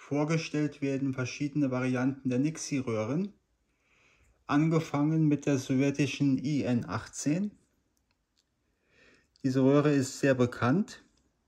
Vorgestellt werden verschiedene Varianten der Nixie-Röhren, angefangen mit der sowjetischen IN-18. Diese Röhre ist sehr bekannt.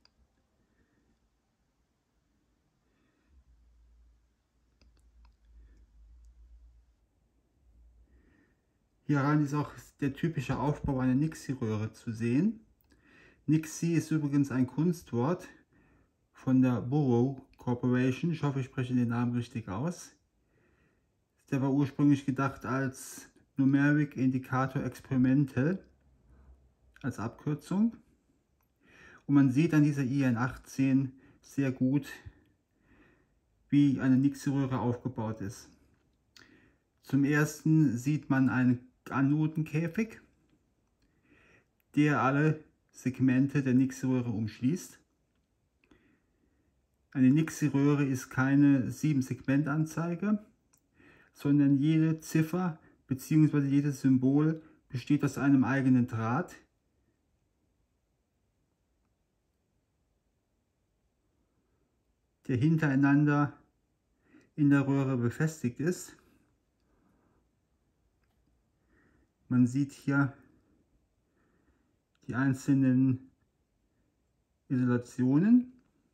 Hieran ist auch der typische Aufbau einer Nixie-Röhre zu sehen. Nixie ist übrigens ein Kunstwort von der Burroughs Corporation. Ich hoffe, ich spreche den Namen richtig aus. Der war ursprünglich gedacht als Numeric Indicator Experimental, als Abkürzung. Und man sieht an dieser IN-18 sehr gut, wie eine Nixie-Röhre aufgebaut ist. Zum ersten sieht man einen Anodenkäfig, der alle Segmente der Nixie-Röhre umschließt. Eine Nixie-Röhre ist keine 7-Segment-Anzeige, sondern jede Ziffer bzw. jedes Symbol besteht aus einem eigenen Draht, der hintereinander in der Röhre befestigt ist. Man sieht hier die einzelnen Isolationen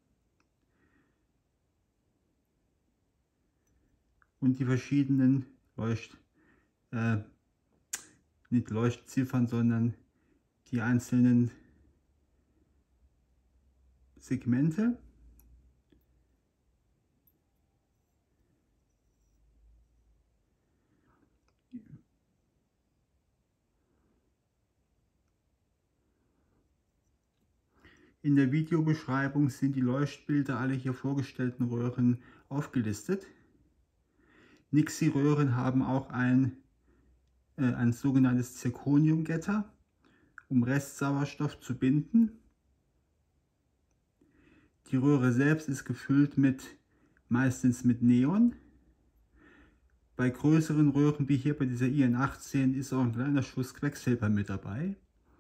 und die verschiedenen nicht Leuchtziffern, sondern die einzelnen Segmente. In der Videobeschreibung sind die Leuchtbilder aller hier vorgestellten Röhren aufgelistet. Nixie-Röhren haben auch ein sogenanntes Zirconium-Getter, um Restsauerstoff zu binden. Die Röhre selbst ist gefüllt meistens mit Neon. Bei größeren Röhren wie hier bei dieser IN-18 ist auch ein kleiner Schuss Quecksilber mit dabei.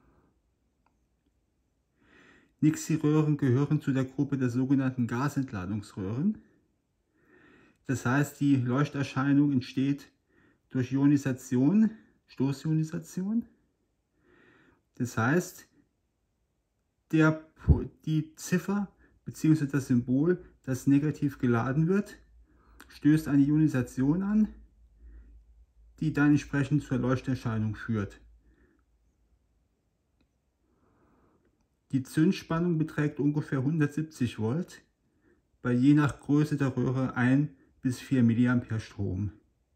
Nixie-Röhren gehören zu der Gruppe der sogenannten Gasentladungsröhren. Das heißt, die Leuchterscheinung entsteht durch Ionisation, Stoßionisation. Das heißt, die Ziffer bzw. das Symbol, das negativ geladen wird, stößt eine Ionisation an, die dann entsprechend zur Leuchterscheinung führt. Die Zündspannung beträgt ungefähr 170 Volt, bei je nach Größe der Röhre 1 bis 4 mA Strom.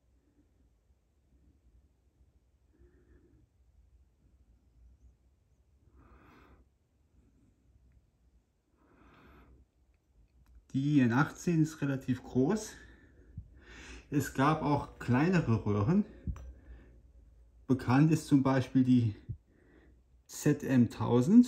Die IN-18 ist relativ groß. Es gab auch kleinere Röhren. Bekannt ist zum Beispiel die ZM1000.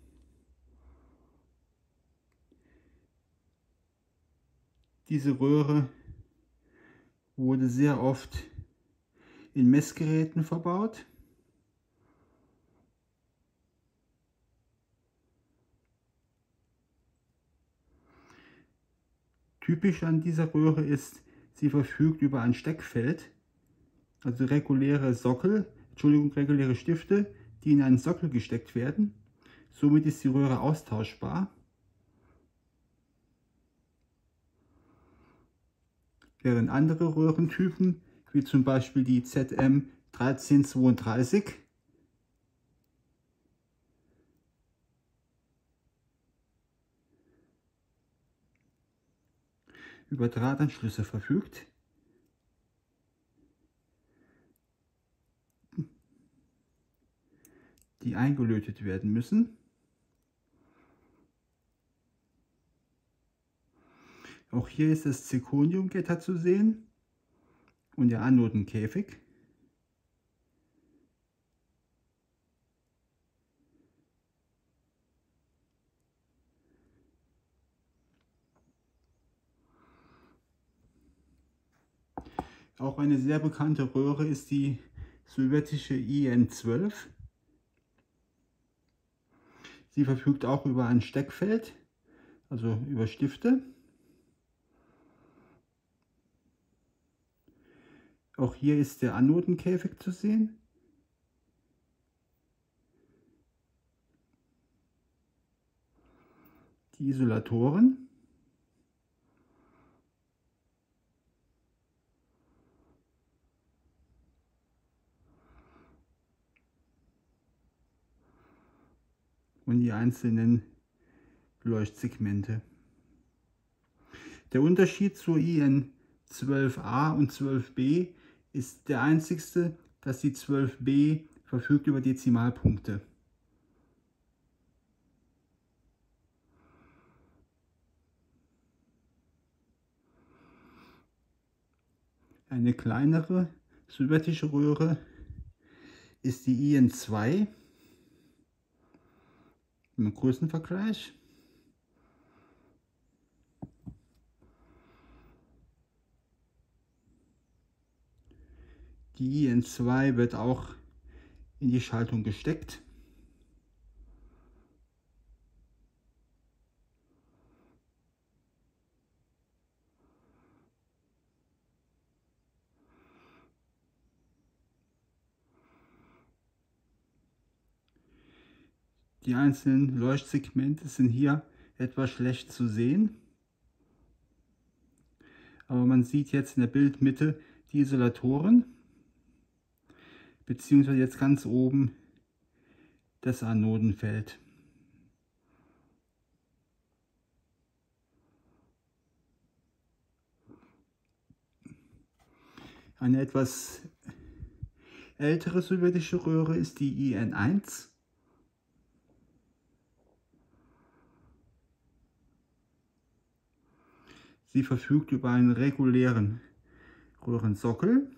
Diese Röhre wurde sehr oft in Messgeräten verbaut. Typisch an dieser Röhre ist, sie verfügt über ein Steckfeld, also reguläre Stifte, die in einen Sockel gesteckt werden. Somit ist die Röhre austauschbar. Während andere Röhrentypen, wie zum Beispiel die ZM1332, über Drahtanschlüsse verfügt, die eingelötet werden müssen. Auch hier ist das Zirconium-Gitter zu sehen und der Anodenkäfig. Auch eine sehr bekannte Röhre ist die sowjetische IN-12. Sie verfügt auch über ein Steckfeld, also über Stifte. Auch hier ist der Anodenkäfig zu sehen. Die Isolatoren. Und die einzelnen Leuchtsegmente. Der Unterschied zur IN12A und 12B ist der einzigste, dass die 12B verfügt über Dezimalpunkte. Eine kleinere sowjetische Röhre ist die IN2 im Größenvergleich. Die IN2 wird auch in die Schaltung gesteckt. Die einzelnen Leuchtsegmente sind hier etwas schlecht zu sehen. Aber man sieht jetzt in der Bildmitte die Isolatoren, beziehungsweise jetzt ganz oben das Anodenfeld. Eine etwas ältere sowjetische Röhre ist die IN1. Sie verfügt über einen regulären Röhrensockel.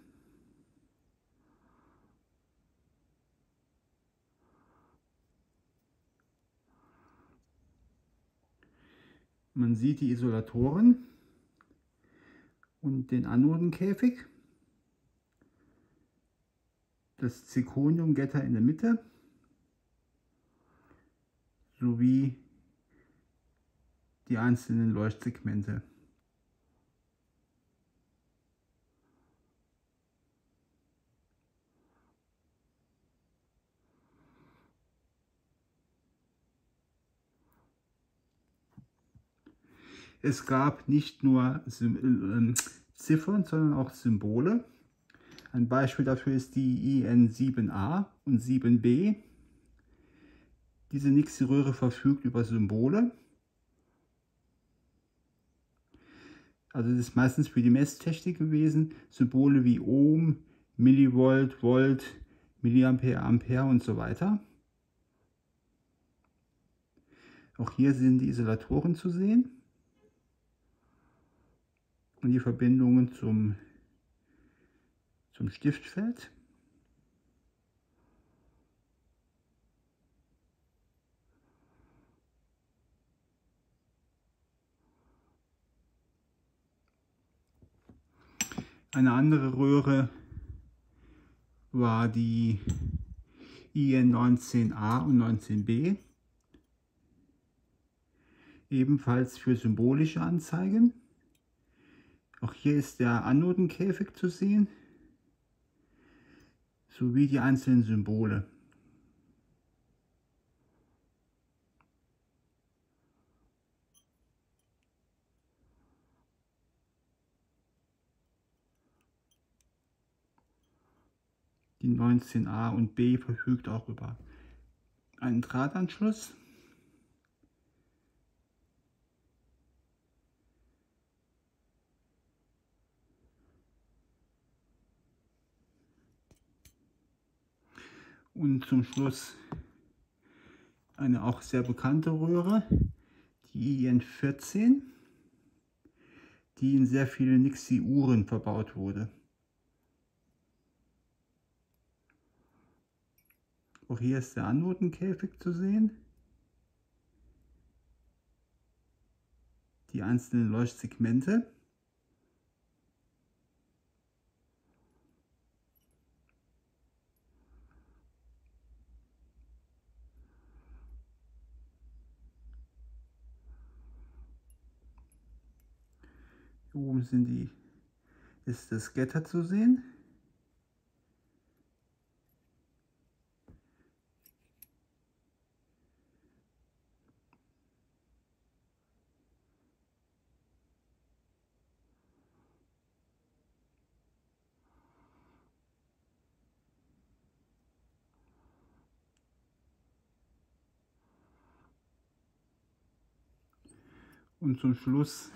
Man sieht die Isolatoren und den Anodenkäfig. Das Zirconiumgitter in der Mitte sowie die einzelnen Leuchtsegmente. Es gab nicht nur Ziffern, sondern auch Symbole. Ein Beispiel dafür ist die IN7A und 7B. Diese Nixie-Röhre verfügt über Symbole. Also das ist meistens für die Messtechnik gewesen. Symbole wie Ohm, Millivolt, Volt, Milliampere, Ampere und so weiter. Auch hier sind die Isolatoren zu sehen und die Verbindungen zum Stiftfeld. Eine andere Röhre war die IN19A und 19B, ebenfalls für symbolische Anzeigen. Auch hier ist der Anodenkäfig zu sehen, sowie die einzelnen Symbole. Die 19a und B verfügt auch über einen Drahtanschluss. Und zum Schluss eine auch sehr bekannte Röhre, die IN14, die in sehr vielen Nixie-Uhren verbaut wurde. Auch hier ist der Anodenkäfig zu sehen. Die einzelnen Leuchtsegmente. Hier oben ist das Gitter zu sehen. Und zum Schluss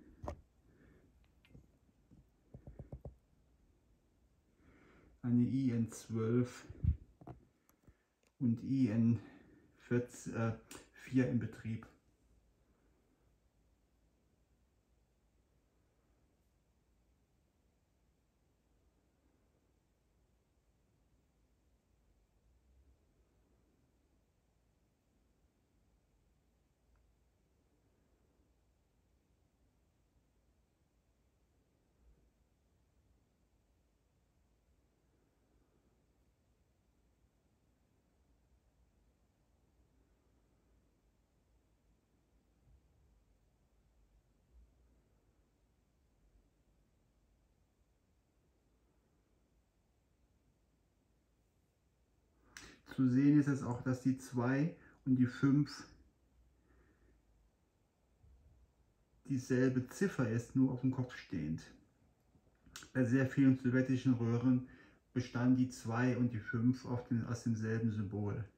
eine IN12 und IN4 im Betrieb. Zu sehen ist es auch, dass die 2 und die 5 dieselbe Ziffer ist, nur auf dem Kopf stehend. Bei sehr vielen sowjetischen Röhren bestanden die 2 und die 5 aus demselben Symbol.